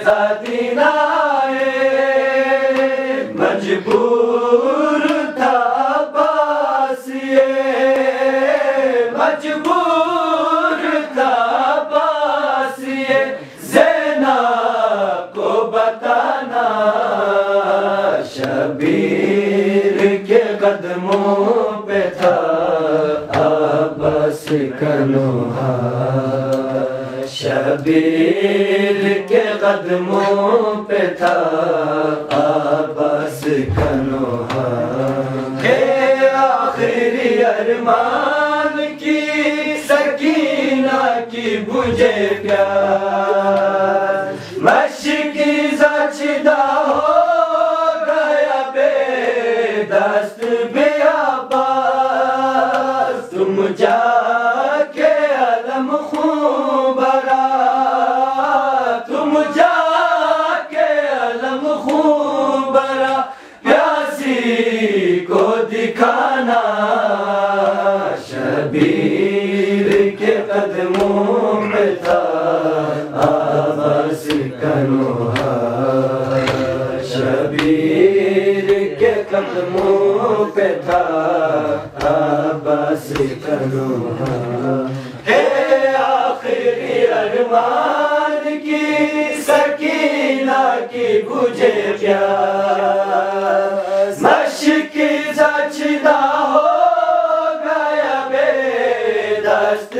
आजादी ना आए, मजबूर था अब्बास ये, मजबूर था अब्बास ये, ज़ैनब को बताना। शबीर के कदमों पे था अब्बास का नोहा, शबीर के कदमों पे था अब्बास का नोहा। के आखिरी अरमान की सकीना की बुझे प्यार, मशकी सचदा हो गया बेदस्त बेआबास। तुम जाके अलम खूं भरा, तुम जाके अलम खूं भरा, प्यासी को दिखाना। शबीर के कदमों पे था अब्बास का नोहा, शबीर के कदमों पे था अब्बास का नोहा। हे आखिरी अरमान की सकीना की बुझे प्यास, मशकी सचदा हो गया बेदस्त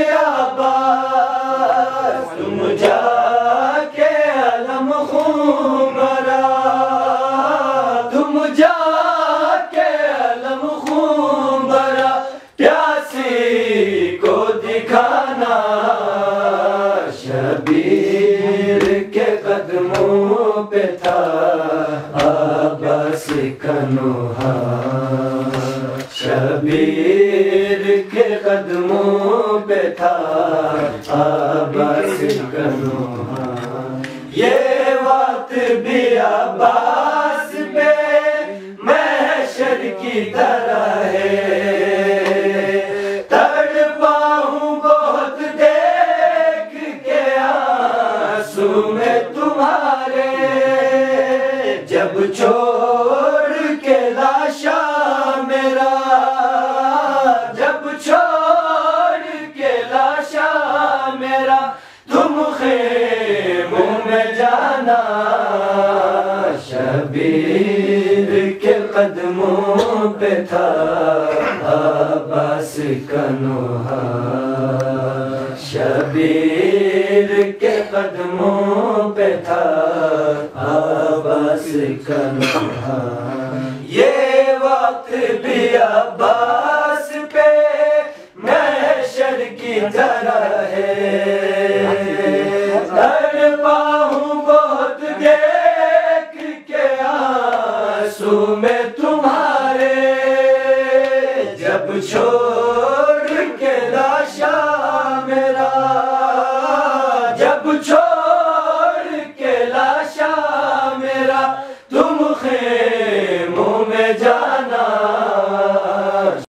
बेआबास। तुम जाके अलम खूं भरा, तुम जाके अलम खूं भरा, प्यासी को दिखाना। शबीर के कदमों पे था अब्बास का नोहा, शबीर के कदमों पे था अब्बास का नोहा। ये वक्त भी अब्बास पे महशर की तरह है, तड़पा हूँ बहुत देख के आंसू में तुम्हारे। जब छोड़ के लाशा मेरा, जब छोड़ के लाशा मेरा, तुम खेमों में जाना। शबीर के कदमों पे था अब्बास का नोहा, शबीर के कदमों पे था अब्बास का नोहा। ये वक्त भी अब्बास पे महशर की तरह है, तड़पा हूँ बहुत देख के आंसू में तुम्हारे। जब छोड़ के लाशा मेरा, जब छोड़